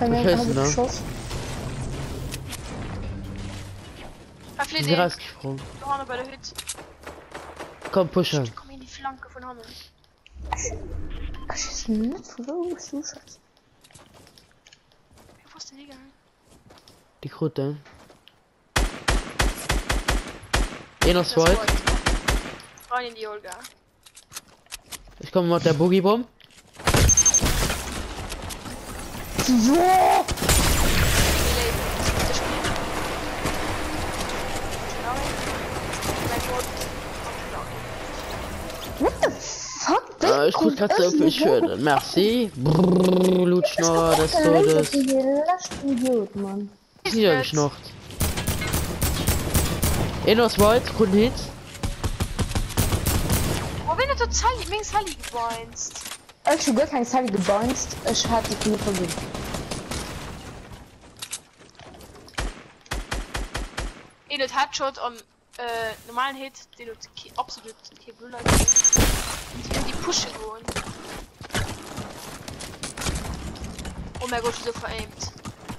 ne? Schuss. Sie rausgesprungen. Vorne bei der Hütte. Komm, pushen. Komm in die Flanke von Hannen. Ich ist nicht so groß, du Scheiße. Wo ist denn die gegangen? Die Krute. Einer zweit. Rein in die Olga. Ich komme mit der Boogie-Bomb. So! What the fuck? Ich muss gerade so viel schön. Merci. Brrrr, Lutschnor des Todes. Idiot, Mann. Hier geschnocht. Einer zweit, guten Hit. Wo bin ich total links Halli gebeinst? Ich habe gar kein Sally gebounced. Ich hatte die Knie vergeben. Edith Headshot am normalen Hit, den du absolut kein Blöder die Pusche gewohnt. Oh mein Gott, so veraimt.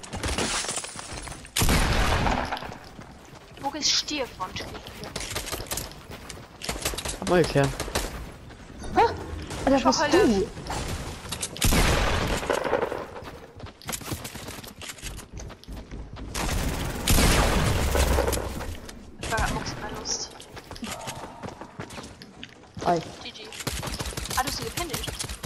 Wo ist Stierfront? Aber okay. Alter, was du? Ich war grad maximal Lust. Oi. GG. Ah, du hast sie gefinisht.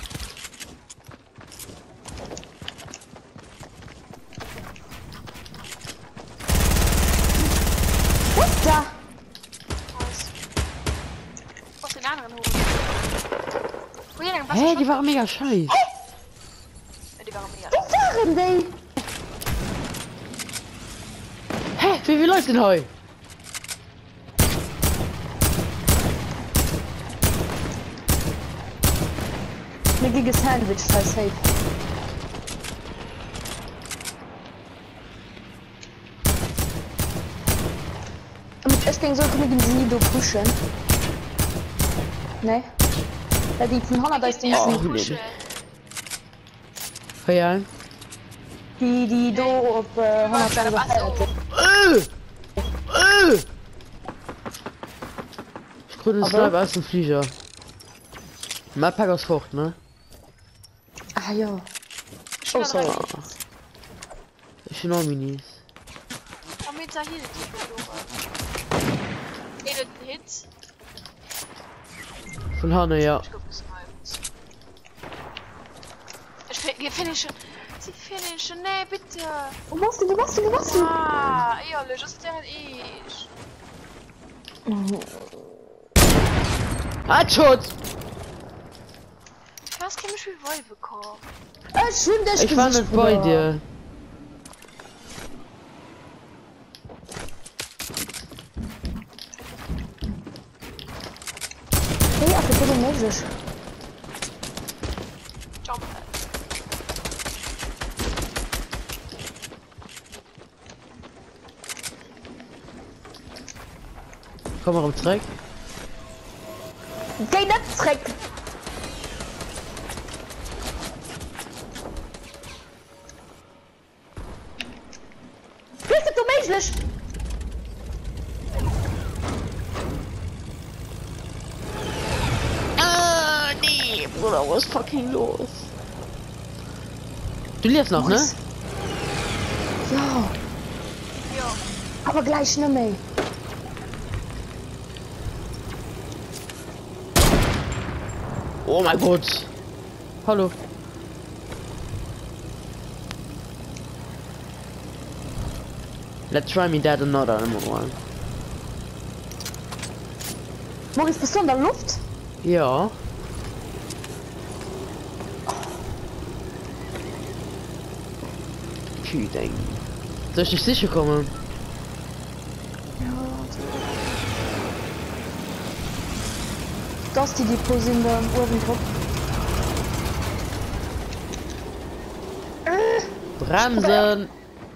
Was da? Was? Was den anderen holen? Wo ihr denn was? Hä, die waren mega scheiße. Ja, die waren mega. Wo waren die? Hä, wie läuft denn heu? Mir ging es Sandwich, voll safe. Und ich denke, so können wir sie do pushen. Ne? Da die von Honor, da ist die Oh, nicht. nee. Ja. Die do auf Honor sein gefällt. Ich konnte es Aber- live aus dem Flieger. Mal pack aus fort, ne? Ah ja. Oh, sorry. Ich bin auch Minis. Komm jetzt da hier, die Edith Hit. Von Hanne, ja. Ich guck, was ich finische. Sie finishen, nee, bitte. Wo warst du? Wo warst du? Wo warst du? Ah, ehrlich, was ist denn ich? Headshot! Was kann ich wie Woll bekommen? Schön, dass Ich war nicht bei dir. Hey, ach, ich bin magisch. Jump. Komm mal am Track. Geh nicht zurück. Bist du magisch? Ah, nee, Bruder, was ist fucking los? Du lebst noch, ne? Ja, Ja. aber gleich nicht mehr. Oh mein Gott. Hallo. Let's try me that another one. Maurice, bist du in der Luft? Ja. Küdeng. Soll ich nicht sicher kommen? Das ist die Pose in der Ohren drauf. Bremsen!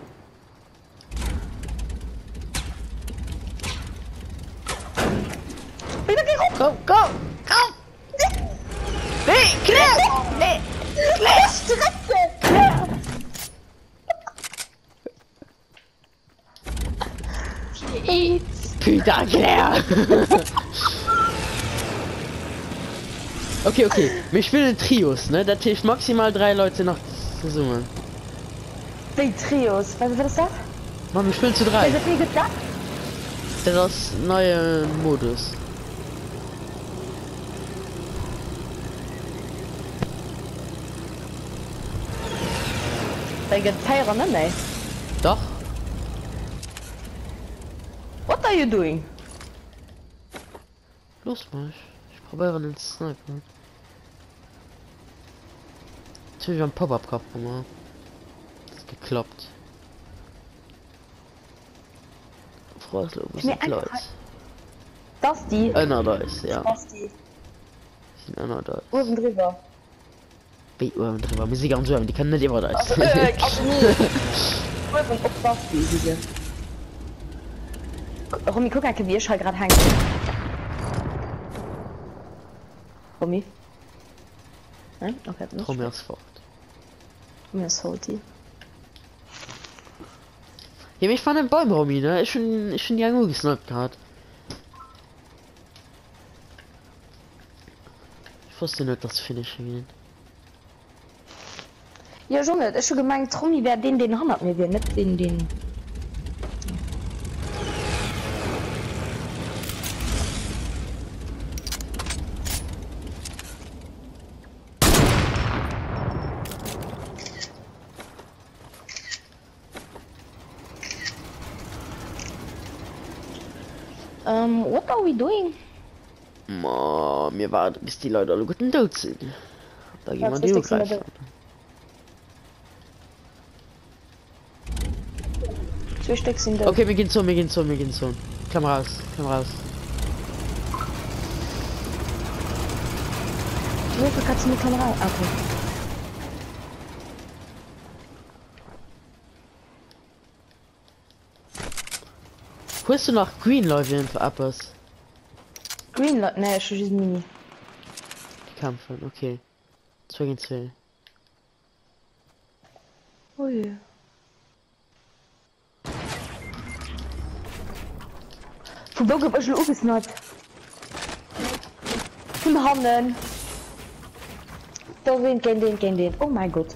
Wieder geh rum! Komm, komm, komm! Nee, Claire! Nee! Strecke! Eh. Putain, Claire! Okay. Wir spielen Trios, ne? Da hilft maximal 3 Leute noch zu summen. Die Trios. Was ist das? Mann, wir spielen zu 3. Ist das wie gesagt? Das ist neue Modus. They get tired, ne? Doch? What are you doing? Los, mal. Ich probiere den Sniper. Natürlich ein Pop-Up gehabt, mal. Das ist geklappt. Froslo, wo sind Leute? Das die. Einer da ist, ja. Das die. Sind einer da. Oben drüber. Wie oben drüber. Wir sind ganz oben, die können nicht immer da Also, sein. also nie. Oben auf das die, hier. Romy, guck mal, wie ich halt gerade hängen. Romy? Nein? Okay, nicht. Komm erst fort. Mir ist salty. Ja, mich fand den Baum, Romy, ne? Ich schon die Angel gesnappt gehabt. Ich wusste nicht, dass Finish gehen. Ja, schon nicht. Ich schon gemeint, Romy wäre den Hammer mir, nicht den. What are we doing? Ma, mir warten, bis die Leute alle guten tot sind. Da gehen wir Was die ist das greifen. denn Zwei Stück sind da. Okay, wir gehen so. Komm raus. Wo kannst du mit Kamera? Okay. Wo hast du noch Green Leute für Uppers? Green Light, ne, ich schieße Mini. Die Kampfen, okay. 2 gegen 2. Ui. Von da gibt es schon aufgesnappt. Von Handen. Da gehen den. Oh mein Gott.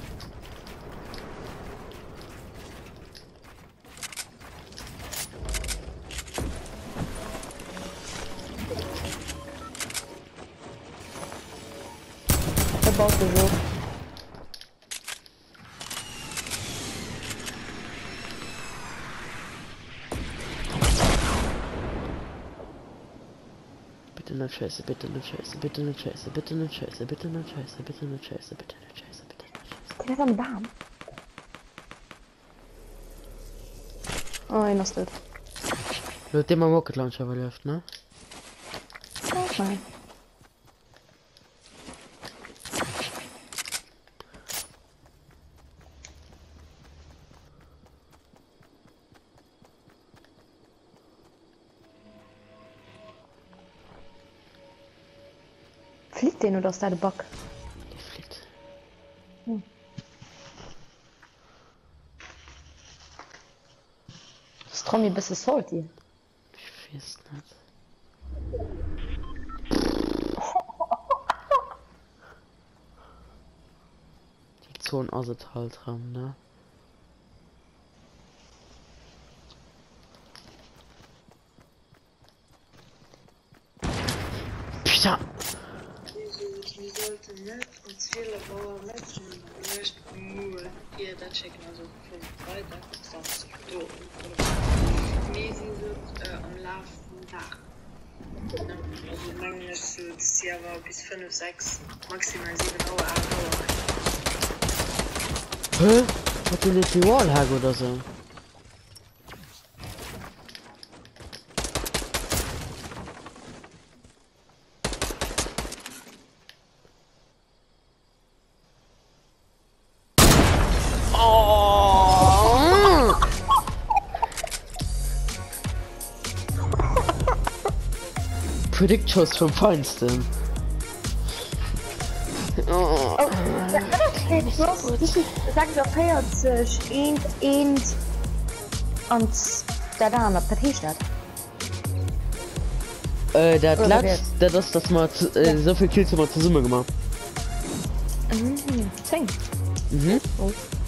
Der baut so. Bitte nicht scheiße. Der ist am Darm. Oh, einer ist tot. Leute, immer Rocket Launcher läuft, ne? Nein. Fliegt den oder ist da der Bock? Die fliegt. Das ist Tommy ein bisschen salty. Ich weiß nicht. Die Zone also halt haben, ne? Pisa! Die sollten nicht uns viele Bauer messen, nicht nur hier das checken, also von weiter, sonst so. Nee, sie sind am Laufen Tag. Also manchmal ist das Jahr war bis 5, 6, maximal 7 Uhr, 8 Uhr. Hä? Hat die nicht die Wallhack oder so? Oh! Predictors vom Feinsten. Oh. Sag doch, feiert sich und da an der T-Shirt. Der hat Oder Platz, wer? das mal so viel Kills immer zur Summe gemacht. 10. Mhm. Oh.